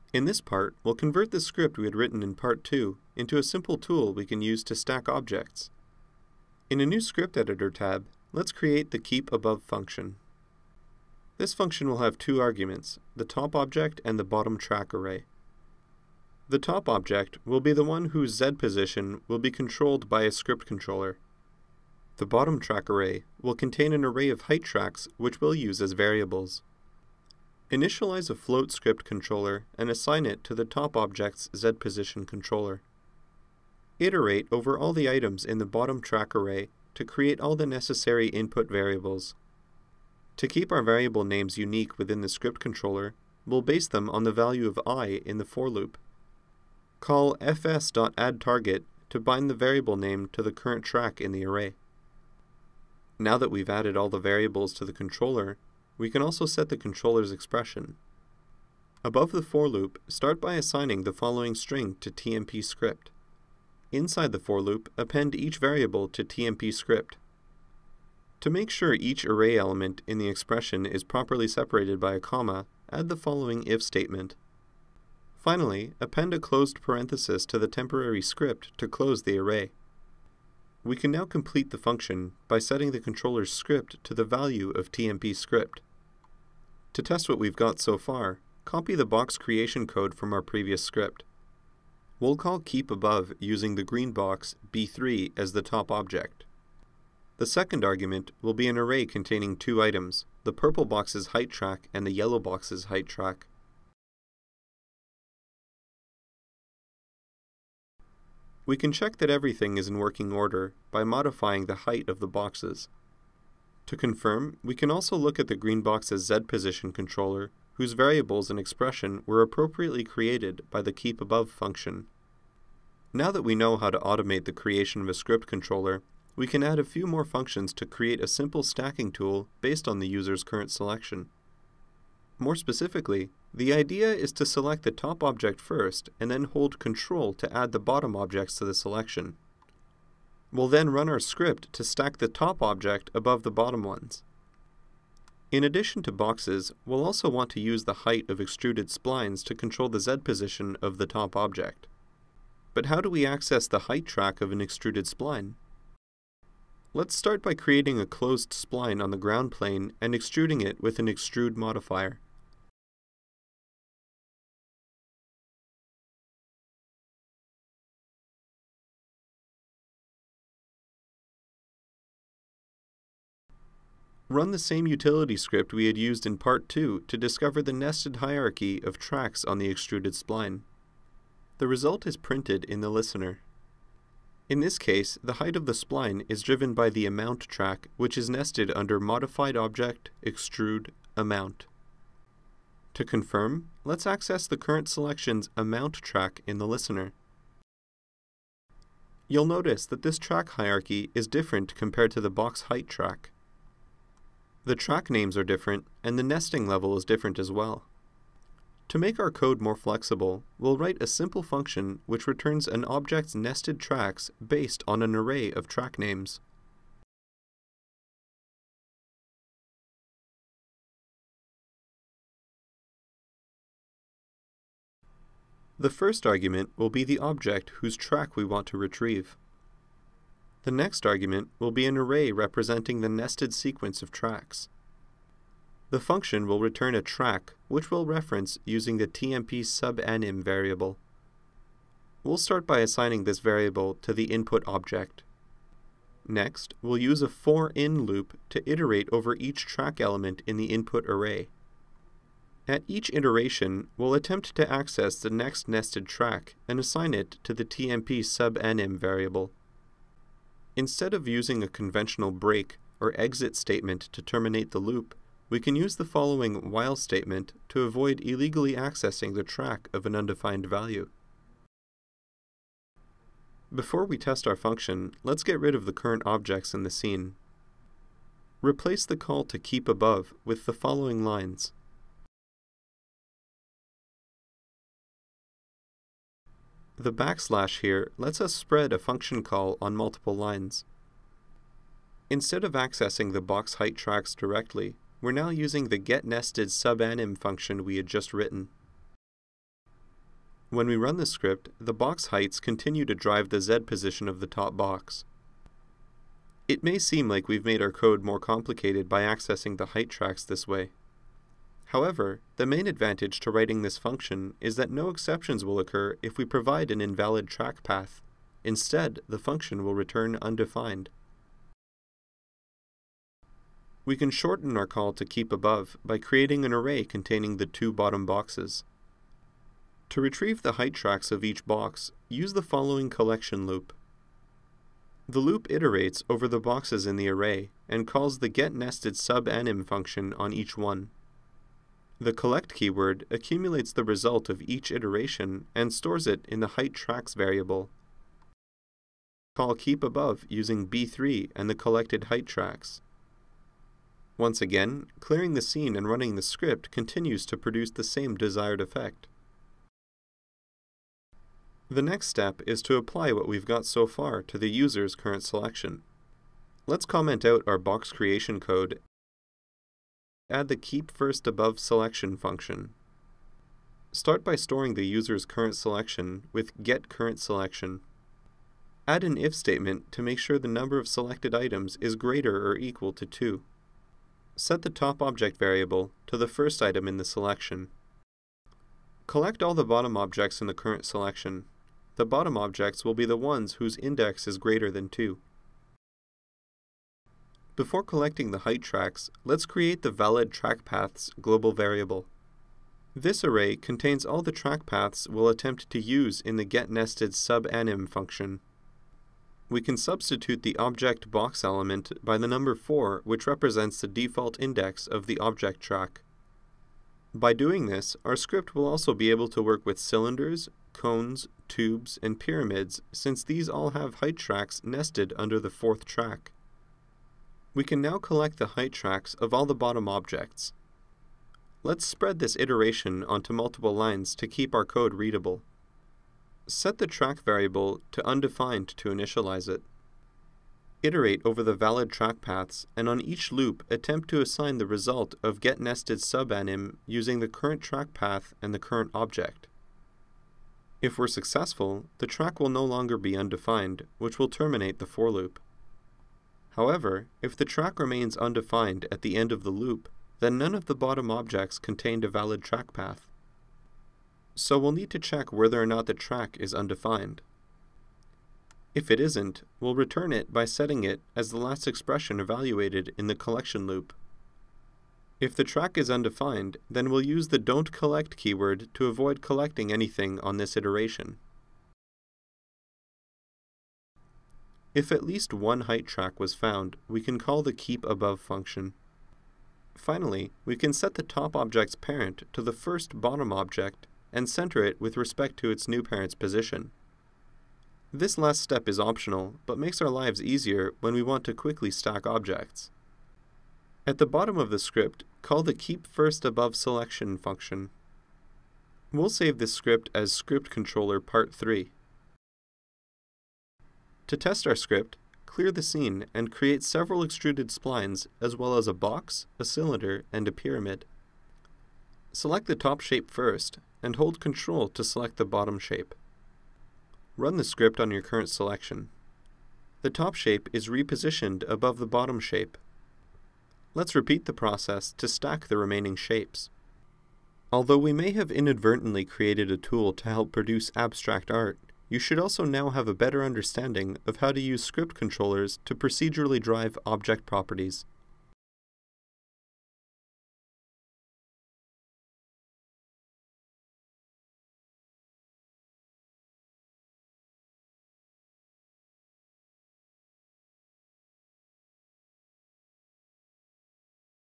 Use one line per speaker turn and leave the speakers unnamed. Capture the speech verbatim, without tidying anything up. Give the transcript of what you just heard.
In this part, we'll convert the script we had written in part two into a simple tool we can use to stack objects. In a new script editor tab, let's create the keepAbove function. This function will have two arguments, the top object and the bottom track array. The top object will be the one whose Z position will be controlled by a script controller. The bottom track array will contain an array of height tracks which we'll use as variables. Initialize a float script controller and assign it to the top object's Z position controller. Iterate over all the items in the bottom track array to create all the necessary input variables. To keep our variable names unique within the script controller, we'll base them on the value of I in the for loop. Call fs.addTarget to bind the variable name to the current track in the array. Now that we've added all the variables to the controller, we can also set the controller's expression. Above the for loop, start by assigning the following string to tmpscript. Inside the for loop, append each variable to tmpscript. To make sure each array element in the expression is properly separated by a comma, add the following if statement. Finally, append a closed parenthesis to the temporary script to close the array. We can now complete the function by setting the controller's script to the value of tmpscript. To test what we've got so far, copy the box creation code from our previous script. We'll call keepAbove using the green box B three as the top object. The second argument will be an array containing two items, the purple box's height track and the yellow box's height track. We can check that everything is in working order by modifying the height of the boxes. To confirm, we can also look at the green box's Z position controller, whose variables and expression were appropriately created by the keepAbove function. Now that we know how to automate the creation of a script controller, we can add a few more functions to create a simple stacking tool based on the user's current selection. More specifically, the idea is to select the top object first and then hold Control to add the bottom objects to the selection. We'll then run our script to stack the top object above the bottom ones. In addition to boxes, we'll also want to use the height of extruded splines to control the Z position of the top object. But how do we access the height track of an extruded spline? Let's start by creating a closed spline on the ground plane and extruding it with an extrude modifier. Run the same utility script we had used in part two to discover the nested hierarchy of tracks on the extruded spline. The result is printed in the listener. In this case, the height of the spline is driven by the amount track, which is nested under Modified Object, Extrude, Amount. To confirm, let's access the current selection's amount track in the listener. You'll notice that this track hierarchy is different compared to the box height track. The track names are different, and the nesting level is different as well. To make our code more flexible, we'll write a simple function which returns an object's nested tracks based on an array of track names. The first argument will be the object whose track we want to retrieve. The next argument will be an array representing the nested sequence of tracks. The function will return a track, which we'll reference using the tmpsubanim variable. We'll start by assigning this variable to the input object. Next, we'll use a for-in loop to iterate over each track element in the input array. At each iteration, we'll attempt to access the next nested track and assign it to the tmpsubanim variable. Instead of using a conventional break or exit statement to terminate the loop, we can use the following while statement to avoid illegally accessing the track of an undefined value. Before we test our function, let's get rid of the current objects in the scene. Replace the call to keepAbove with the following lines. The backslash here lets us spread a function call on multiple lines. Instead of accessing the box height tracks directly, we're now using the getNestedSubanim function we had just written. When we run the script, the box heights continue to drive the Z position of the top box. It may seem like we've made our code more complicated by accessing the height tracks this way. However, the main advantage to writing this function is that no exceptions will occur if we provide an invalid track path. Instead, the function will return undefined. We can shorten our call to keep above by creating an array containing the two bottom boxes. To retrieve the height tracks of each box, use the following collection loop. The loop iterates over the boxes in the array and calls the getNestedSubAnim function on each one. The collect keyword accumulates the result of each iteration and stores it in the height tracks variable. Call keepAbove using B three and the collected height tracks. Once again, clearing the scene and running the script continues to produce the same desired effect. The next step is to apply what we've got so far to the user's current selection. Let's comment out our box creation code. Add the keepFirstAboveSelection function. Start by storing the user's current selection with getCurrentSelection. Add an if statement to make sure the number of selected items is greater or equal to two. Set the top object variable to the first item in the selection. Collect all the bottom objects in the current selection. The bottom objects will be the ones whose index is greater than two. Before collecting the height tracks, let's create the validTrackPaths global variable. This array contains all the track paths we'll attempt to use in the getNestedSubAnim function. We can substitute the object box element by the number four, which represents the default index of the object track. By doing this, our script will also be able to work with cylinders, cones, tubes, and pyramids, since these all have height tracks nested under the fourth track. We can now collect the height tracks of all the bottom objects. Let's spread this iteration onto multiple lines to keep our code readable. Set the track variable to undefined to initialize it. Iterate over the valid track paths, and on each loop attempt to assign the result of getNestedSubAnim using the current track path and the current object. If we're successful, the track will no longer be undefined, which will terminate the for loop. However, if the track remains undefined at the end of the loop, then none of the bottom objects contained a valid track path. So we'll need to check whether or not the track is undefined. If it isn't, we'll return it by setting it as the last expression evaluated in the collection loop. If the track is undefined, then we'll use the don'tCollect keyword to avoid collecting anything on this iteration. If at least one height track was found, we can call the keepAbove function. Finally, we can set the top object's parent to the first bottom object and center it with respect to its new parent's position. This last step is optional, but makes our lives easier when we want to quickly stack objects. At the bottom of the script, call the keepFirstAboveSelection function. We'll save this script as script controller part three. To test our script, clear the scene and create several extruded splines as well as a box, a cylinder, and a pyramid. Select the top shape first and hold Control to select the bottom shape. Run the script on your current selection. The top shape is repositioned above the bottom shape. Let's repeat the process to stack the remaining shapes. Although we may have inadvertently created a tool to help produce abstract art, you should also now have a better understanding of how to use script controllers to procedurally drive object properties.